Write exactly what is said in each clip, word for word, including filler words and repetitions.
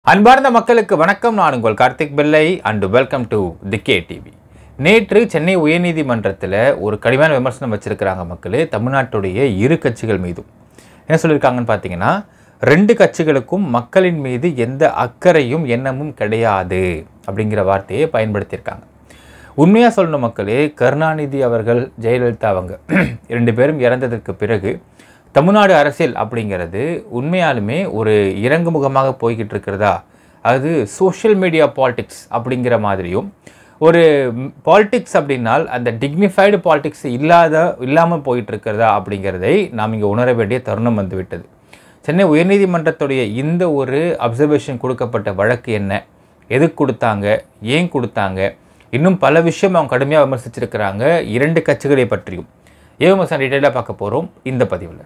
அன்பார்ந்த மக்களுக்கு வணக்கம். நான் உங்கள் Karthik Pillai and welcome to the K TV. நேற்று சென்னை உயர்நீதிமன்றத்தில் ஒரு கடுமையான விமர்சனம் வச்சிருக்கிறாங்க மக்களே, தமிழ்நாட்டுடைய இரு கட்சிகள் மீதும். என்ன சொல்லியிருக்காங்கன்னு பார்த்தீங்கன்னா, ரெண்டு கட்சிகளுக்கும் மக்களின் மீது எந்த அக்கறையும் எண்ணமும் கிடையாது அப்படிங்கிற வார்த்தையை பயன்படுத்தியிருக்காங்க. உண்மையாக சொல்லணும் மக்களே, கருணாநிதி அவர்கள், ஜெயலலிதா அவங்க ரெண்டு பேரும் இறந்ததற்கு பிறகு தமிழ்நாடு அரசியல் அப்படிங்கிறது உண்மையாலுமே ஒரு இறங்குமுகமாக போய்கிட்டு இருக்கிறதா, அது சோஷியல் மீடியா பாலிடிக்ஸ் அப்படிங்கிற மாதிரியும், ஒரு பாலிடிக்ஸ் அப்படின்னால் அந்த டிக்னிஃபைடு பாலிடிக்ஸ் இல்லாத இல்லாமல் போயிட்டு இருக்கிறதா அப்படிங்கிறதை நாம் இங்கே உணர வேண்டிய தருணம் வந்துவிட்டது. சென்னை உயர்நீதிமன்றத்துடைய இந்த ஒரு அப்சர்வேஷன் கொடுக்கப்பட்ட வழக்கு என்ன, எதுக்கு கொடுத்தாங்க, ஏன் கொடுத்தாங்க, இன்னும் பல விஷயம் அவங்க கடுமையாக விமர்சிச்சிருக்கிறாங்க. இரண்டு கட்சிகளை பற்றியும் ஏன் விமர்சனம் டீட்டெயிலாக பார்க்க போகிறோம் இந்த பதிவில்.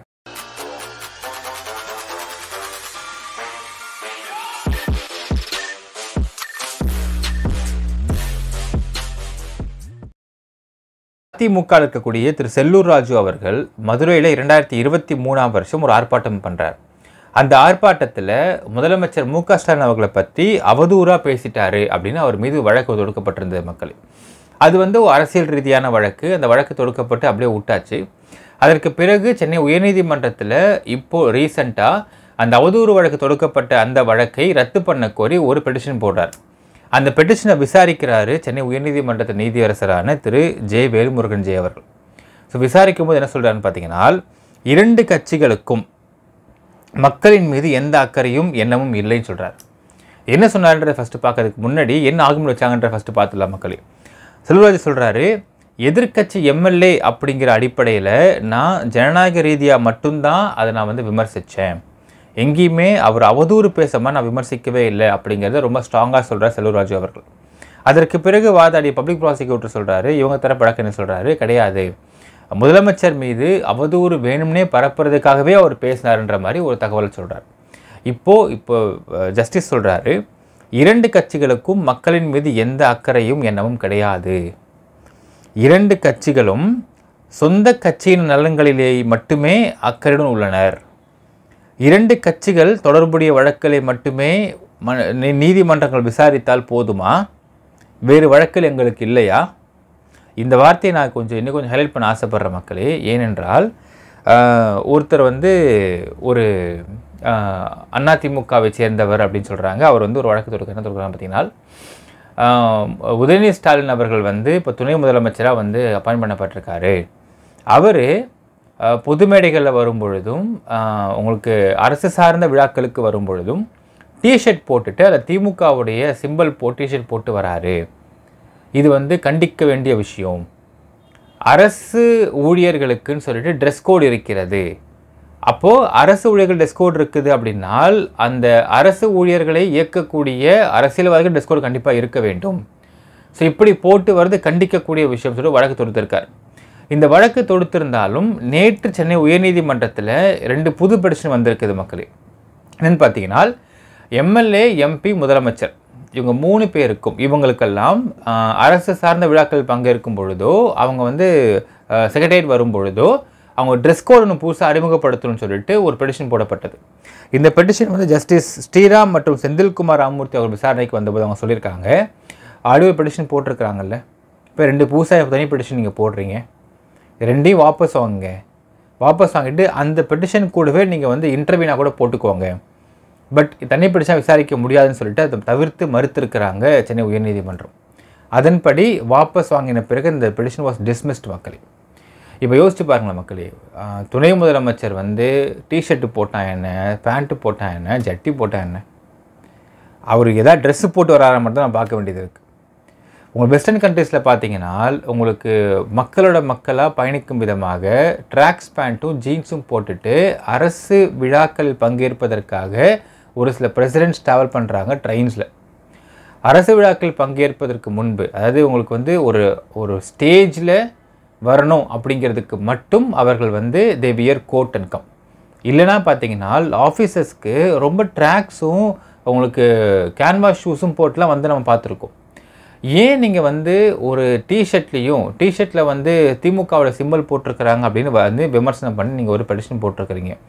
அதிமுக இருக்கக்கூடிய திரு செல்லூர் ராஜு அவர்கள் மதுரையில் இரண்டாயிரத்தி இருபத்தி மூணாம் வருஷம் ஒரு ஆர்ப்பாட்டம் பண்ணுறார். அந்த ஆர்ப்பாட்டத்தில் முதலமைச்சர் மு க ஸ்டாலின் அவர்களை பற்றி அவதூறாக பேசிட்டாரு அப்படின்னு அவர் மீது வழக்கு தொடுக்கப்பட்டிருந்தது மக்கள். அது வந்து அரசியல் ரீதியான வழக்கு. அந்த வழக்கு தொடுக்கப்பட்டு அப்படியே விட்டாச்சு. அதற்கு பிறகு சென்னை உயர்நீதிமன்றத்தில் இப்போது ரீசெண்டாக அந்த அவதூறு வழக்கு தொடுக்கப்பட்ட அந்த வழக்கை ரத்து பண்ண கோரி ஒரு பெட்டிஷன் போடுறார். அந்த பெட்டிஷனை விசாரிக்கிறாரு சென்னை உயர்நீதிமன்றத்தின் நீதியரசரான திரு ஜே வேல்முருகன் ஜே அவர்கள். ஸோ விசாரிக்கும் போது என்ன சொல்கிறாருன்னு பார்த்தீங்கன்னா, இரண்டு கட்சிகளுக்கும் மக்களின் மீது எந்த அக்கறையும் எண்ணமும் இல்லைன்னு சொல்கிறார். என்ன சொன்னார்ன்றதை ஃபஸ்ட்டு பார்க்கறதுக்கு முன்னாடி என்ன ஆகும்னு வச்சாங்கன்ற ஃபஸ்ட்டு பார்த்துலாம் மக்களே. செல்வராஜ் சொல்கிறாரு, எதிர்கட்சி எம்எல்ஏ அப்படிங்கிற அடிப்படையில் நான் ஜனநாயக ரீதியாக மட்டும்தான் அதை நான் வந்து விமர்சித்தேன், எங்கேயுமே அவர் அவதூறு பேசாமல் நான் விமர்சிக்கவே இல்லை அப்படிங்கிறத ரொம்ப ஸ்ட்ராங்காக சொல்கிறார் செல்வராஜு அவர்கள். அதற்கு பிறகு வாதாடிய பப்ளிக் ப்ராசிக்யூட்டர் சொல்கிறாரு, இவங்க தர பழக்கம் என்ன சொல்கிறாரு, கிடையாது, முதலமைச்சர் மீது அவதூறு வேணும்னே பரப்புறதுக்காகவே அவர் பேசினார்ன்ற மாதிரி ஒரு தகவல் சொல்கிறார். இப்போது இப்போ ஜஸ்டிஸ் சொல்கிறாரு, இரண்டு கட்சிகளுக்கும் மக்களின் மீது எந்த அக்கறையும் எண்ணமும் கிடையாது, இரண்டு கட்சிகளும் சொந்த கட்சியின் நலன்களிலே மட்டுமே அக்கறையுடன் உள்ளனர், இரண்டு கட்சிகள் தொடர்புடைய வழக்குகளை மட்டுமே நீதிமன்றங்கள் விசாரித்தால் போதுமா, வேறு வழக்கில் எங்களுக்கு இல்லையா? இந்த வார்த்தையை நான் கொஞ்சம் இன்னும் கொஞ்சம் ஹைலைட் பண்ண ஆசைப்படுற மக்களே. ஏனென்றால் ஒருத்தர் வந்து ஒரு அதிமுகவை சேர்ந்தவர் அப்படின்னு சொல்கிறாங்க. அவர் வந்து ஒரு வழக்கு தொடுக்க என்ன தொடுக்கிறாங்க பார்த்தீங்கன்னா, உதயநிதி ஸ்டாலின் அவர்கள் வந்து இப்போ துணை முதலமைச்சராக வந்து அப்பாயின்ட் பண்ணப்பட்டிருக்காரு. அவர் பொது மேடைகளில் வரும்பொழுதும் உங்களுக்கு அரசு சார்ந்த விழாக்களுக்கு வரும்பொழுதும் டிஷர்ட் போட்டுட்டு அதில் திமுகவுடைய சிம்பிள் போட்டு டிஷர்ட் போட்டு வராரு. இது வந்து கண்டிக்க வேண்டிய விஷயம். அரசு ஊழியர்களுக்குன்னு சொல்லிட்டு ட்ரெஸ் கோடு இருக்கிறது. அப்போது அரசு ஊழியர்கள் ட்ரெஸ் கோடு இருக்குது அப்படின்னால் அந்த அரசு ஊழியர்களை இயக்கக்கூடிய அரசியல்வாதிகள் ட்ரெஸ் கோடு கண்டிப்பாக இருக்க வேண்டும். ஸோ இப்படி போட்டு வர்றது கண்டிக்கக்கூடிய விஷயம் சொல்லி வழக்கு தொடுத்திருக்கார். இந்த வழக்கு தொடுத்திருந்தாலும் நேற்று சென்னை உயர்நீதிமன்றத்தில் ரெண்டு புது பெட்டிஷன் வந்திருக்குது மக்களே. என்னென்னு பார்த்தீங்கன்னா, எம்எல்ஏ, எம்பி, முதலமைச்சர் இவங்க மூணு பேருக்கும் இவங்களுக்கெல்லாம் அரசு சார்ந்த விழாக்கள் பங்கேற்கும் பொழுதோ, அவங்க வந்து செக்ரட்டரியேட் வரும் பொழுதோ அவங்க ட்ரெஸ் கோடு ஒன்று புதுசாக அறிமுகப்படுத்தணும்னு சொல்லிட்டு ஒரு பெட்டிஷன் போடப்பட்டது. இந்த பெட்டிஷன் வந்து ஜஸ்டிஸ் ஸ்ரீராம் மற்றும் செந்தில்குமார் ராமமூர்த்தி அவர் விசாரணைக்கு வந்தபோது அவங்க சொல்லியிருக்காங்க, ஆடியோ பெட்டிஷன் போட்டிருக்கிறாங்கல்ல, இப்போ ரெண்டு புதுசாக தனி பெட்டிஷன் நீங்கள் போடுறீங்க, ரெண்டையும் வாபஸ் வாங்குங்க, வாபஸ் வாங்கிட்டு அந்த பெட்டிஷன் கூடவே நீங்கள் வந்து இன்டர்வியூனா கூட போட்டுக்கோங்க. பட் தனி பெட்டிஷன் விசாரிக்க முடியாதுன்னு சொல்லிட்டு அதை தவிர்த்து மறுத்திருக்கிறாங்க சென்னை உயர்நீதிமன்றம். அதன்படி வாபஸ் வாங்கின பிறகு இந்த பெட்டிஷன் வாஸ் டிஸ்மிஸ்ட் மக்களே. இப்போ யோசிச்சு பாருங்களேன் மக்களே, துணை முதலமைச்சர் வந்து டிஷர்ட்டு போட்டால் என்ன, பேண்ட்டு போட்டால் என்ன, ஜட்டி போட்டால் என்ன, அவருக்கு எதாவது ட்ரெஸ்ஸு போட்டு வராத மட்டும் தான் நான் பார்க்க வேண்டியது இருக்குது. உங்கள் வெஸ்டர்ன் கண்ட்ரீஸில் பார்த்தீங்கன்னா உங்களுக்கு மக்களோட மக்களாக பயணிக்கும் விதமாக ட்ராக்ஸ் பேண்ட்டும் ஜீன்ஸும் போட்டுட்டு அரசு விழாக்களில் பங்கேற்பதற்காக ஒரு சில பிரசிடென்ட்ஸ் ட்ராவல் பண்ணுறாங்க ட்ரெயின்ஸில். அரசு விழாக்கள் பங்கேற்பதற்கு முன்பு, அதாவது உங்களுக்கு வந்து ஒரு ஒரு ஸ்டேஜில் வரணும் அப்படிங்கிறதுக்கு மட்டும் அவர்கள் வந்து they wear coat and come. இல்லைனா பார்த்தீங்கன்னா ஆஃபீஸர்ஸ்க்கு ரொம்ப ட்ராக்ஸும் உங்களுக்கு கேன்வாஸ் ஷூஸும் போட்டுலாம் வந்து நம்ம பார்த்துருக்கோம். ஏன் நீங்கள் வந்து ஒரு டிஷர்ட்லேயும் டிஷர்ட்டில் வந்து திமுகவோட சிம்பிள் போட்டிருக்கிறாங்க அப்படின்னு வந்து விமர்சனம் பண்ணி நீங்கள் ஒரு பெட்டிஷன் போட்டிருக்கிறீங்க.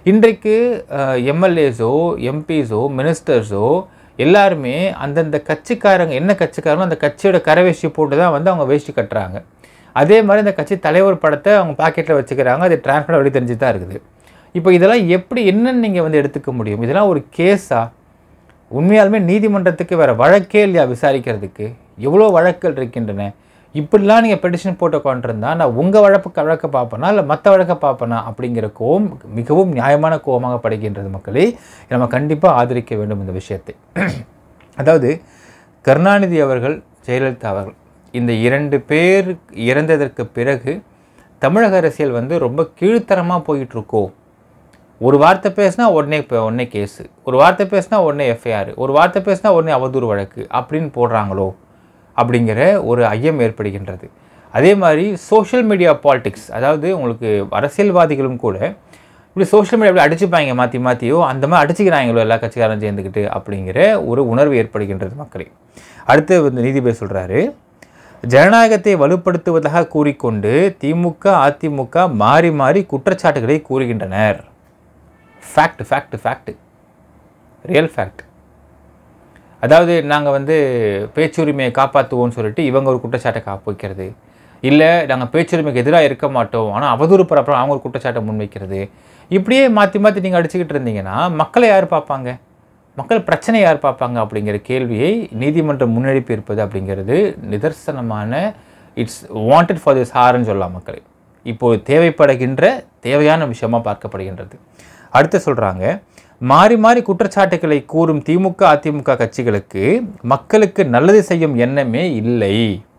இன்றைக்கு எம்எல்ஏஸோ எம்பிஸோ மினிஸ்டர்ஸோ எல்லாருமே அந்தந்த கட்சிக்காரங்க என்ன கட்சிக்காரங்களோ அந்த கட்சியோட கரை வேஷ்டி போட்டு தான் வந்து அவங்க வேஷ்டி கட்டுறாங்க. அதே மாதிரி இந்த கட்சி தலைவர் படத்தை அவங்க பாக்கெட்டில் வச்சுக்கிறாங்க. அது டிரான்ஸ்பரண்ட் வெளியே தெரிஞ்சு தான் இருக்குது. இப்போ இதெல்லாம் எப்படி என்னன்னு நீங்கள் வந்து எடுத்துக்க முடியும்? இதெல்லாம் ஒரு கேஸா? உண்மையாலுமே நீதிமன்றத்துக்கு வேறு வழக்கே இல்லையா விசாரிக்கிறதுக்கு? எவ்வளோ வழக்குகள் இருக்கின்றன. இப்படிலாம் நீங்கள் பெட்டிஷன் போட்டு கொண்டிருந்தா நான் உங்கள் வழக்கு வழக்கை பார்ப்பேனா இல்லை மற்ற வழக்கை பார்ப்பேனா அப்படிங்கிற கோவம் மிகவும் நியாயமான கோபமாக படுகின்றது. மக்களே, நம்ம கண்டிப்பாக ஆதரிக்க வேண்டும் இந்த விஷயத்தை. அதாவது கருணாநிதி அவர்கள், ஜெயலலிதா அவர்கள் இந்த இரண்டு பேர் இறந்ததற்கு பிறகு தமிழக அரசியல் வந்து ரொம்ப கீழ்த்தரமாக போயிட்டுருக்கோ. ஒரு வார்த்தை பேசினா உடனே இப்போ உடனே கேஸு, ஒரு வார்த்தை பேசினா உடனே எஃப்ஐஆர், ஒரு வார்த்தை பேசினா உடனே அவதூறு வழக்கு அப்படின்னு போடுறாங்களோ அப்படிங்கிற ஒரு ஐயம் ஏற்படுகின்றது. அதே மாதிரி சோஷியல் மீடியா பாலிடிக்ஸ், அதாவது உங்களுக்கு அரசியல்வாதிகளும் கூட இப்படி சோஷியல் மீடியா அப்படி அடிச்சுப்பாங்க மாற்றி மாற்றியோ அந்த மாதிரி அடிச்சுக்கிறாங்களோ எல்லா கட்சிக்காரன் சேர்ந்துக்கிட்டு அப்படிங்கிற ஒரு உணர்வு ஏற்படுகின்றது மக்களே. அடுத்து வந்து நீதிபதி சொல்கிறாரு, ஜனநாயகத்தை வலுப்படுத்துவதாக கூறிக்கொண்டு திமுக அதிமுக மாறி மாறி குற்றச்சாட்டுகளை கூறுகின்றனர். Fact fact fact real fact. அதாவது நாங்கள் வந்து பேச்சுரிமையை காப்பாற்றுவோம்னு சொல்லிட்டு இவங்க ஒரு குற்றச்சாட்டை காப்பு வைக்கிறது, இல்லை நாங்கள் பேச்சுரிமைக்கு எதிராக இருக்க மாட்டோம் ஆனால் அவதூறு பரப்புறம் அவங்க ஒரு குற்றச்சாட்டை முன்வைக்கிறது. இப்படியே மாற்றி மாற்றி நீங்கள் அடிச்சுக்கிட்டு இருந்தீங்கன்னா மக்களை யார் பார்ப்பாங்க? மக்கள் பிரச்சனை யார் பார்ப்பாங்க? அப்படிங்கிற கேள்வியை நீதிமன்றம் முன்னெடுப்பு இருப்பது அப்படிங்கிறது நிதர்சனமான இட்ஸ் வாண்டட் ஃபார் திஸ் ஹார்ன்னு சொல்லலாம் மக்களே. இப்போது தேவைப்படுகின்ற தேவையான விஷயமாக பார்க்கப்படுகின்றது. அடுத்து சொல்கிறாங்க, மாறி மாறி குற்றச்சாட்டுகளை கூறும் திமுக அதிமுக கட்சிகளுக்கு மக்களுக்கு நல்லது செய்யும் எண்ணமே இல்லை.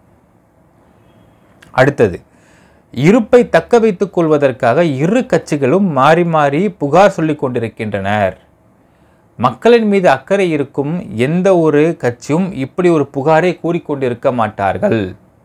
அடுத்தது, இருப்பை தக்க வைத்துக் கொள்வதற்காக இரு கட்சிகளும் மாறி மாறி புகார் சொல்லிக் கொண்டிருக்கின்றனர். மக்களின் மீது அக்கறை இருக்கும் எந்த ஒரு கட்சியும் இப்படி ஒரு புகாரை கூறிக்கொண்டிருக்க மாட்டார்கள்.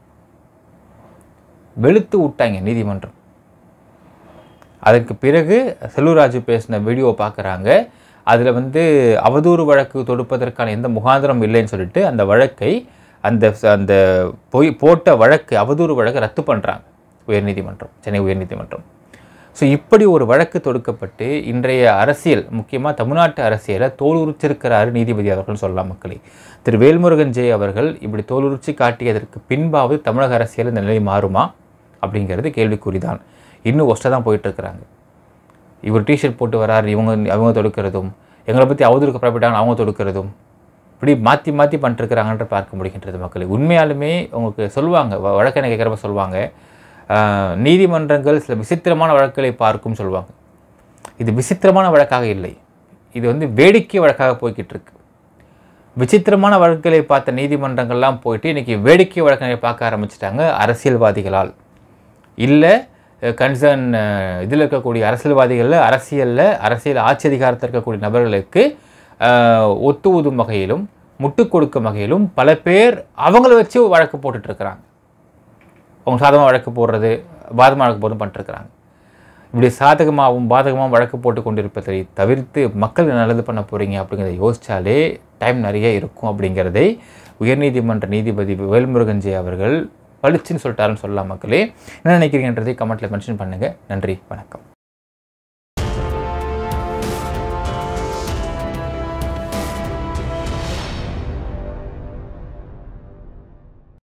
வெளுத்து விட்டாங்க நீதிமன்றம். அதற்கு பிறகு செல்லூர்ராஜு பேசின வீடியோ பார்க்குறாங்க. அதில் வந்து அவதூறு வழக்கு தொடுப்பதற்கான எந்த முகாந்திரம் இல்லைன்னு சொல்லிட்டு அந்த வழக்கை அந்த அந்த பொய் போட்ட வழக்கு அவதூறு வழக்கை ரத்து பண்ணுறாங்க உயர்நீதிமன்றம், சென்னை உயர்நீதிமன்றம். ஸோ இப்படி ஒரு வழக்கு தொடுக்கப்பட்டு இன்றைய அரசியல், முக்கியமாக தமிழ்நாட்டு அரசியலை தோலுரிச்சிருக்கிறாரு நீதிபதி அவர்கள் சொல்லலாம் மக்களே. திரு வேல்முருகன் ஜே அவர்கள் இப்படி தோலுரிச்சி காட்டியதற்கு பின்பாவது தமிழக அரசியல் இந்த நிலை மாறுமா அப்படிங்கிறது கேள்விக்குறிதான். இன்னும் ஒஸ்ட்டாக தான் போயிட்டுருக்கிறாங்க. இவர் டிஷர்ட் போட்டு வராரு, இவங்க அவங்க தொடுக்கிறதும், எங்களை பற்றி அவதூறுக்கு பரப்பிட்டாங்க அவங்க தொடுக்கிறதும், இப்படி மாற்றி மாற்றி பண்ணிட்டுருக்கிறாங்கன்ற பார்க்க முடிகின்றது மக்களே. உண்மையாலுமே உங்களுக்கு சொல்லுவாங்க, வழக்கென கேட்குறப்ப சொல்லுவாங்க, நீதிமன்றங்கள் சில விசித்திரமான வழக்குகளை பார்க்கும் சொல்லுவாங்க. இது விசித்திரமான வழக்காக இல்லை, இது வந்து வேடிக்கை வழக்காக போய்கிட்டு இருக்கு. விசித்திரமான வழக்குகளை பார்த்த நீதிமன்றங்கள்லாம் போயிட்டு இன்றைக்கி வேடிக்கை வழக்குகளை பார்க்க ஆரம்பிச்சிட்டாங்க அரசியல்வாதிகளால். இல்லை கன்சர்ன் இதில் இருக்கக்கூடிய அரசியல்வாதிகளில் அரசியலில் அரசியல் ஆட்சி அதிகாரத்தில் இருக்கக்கூடிய நபர்களுக்கு ஒத்து ஊதும் வகையிலும் முட்டு கொடுக்கும் வகையிலும் பல பேர் அவங்கள வச்சு வழக்கு போட்டுட்ருக்கிறாங்க. அவங்க சாதகமாக வழக்கு போடுறது, பாதகமாக வழக்கு போடுறது பண்ணிட்டுருக்கிறாங்க. இப்படி சாதகமாகவும் பாதகமாகவும் வழக்கு போட்டு கொண்டிருப்பதை தவிர்த்து மக்கள் நல்லது பண்ண போகிறீங்க அப்படிங்கிறத யோசித்தாலே டைம் நிறைய இருக்கும் அப்படிங்கிறதை உயர்நீதிமன்ற நீதிபதி வேல்முருகன் ஜே அவர்கள் பளிச்சுன்னு சொல்லிட்டாருன்னு சொல்லலாம் மக்களே. என்ன நினைக்கிறீங்கன்றதை கமெண்ட்டில் மென்ஷன் பண்ணுங்கள். நன்றி, வணக்கம்.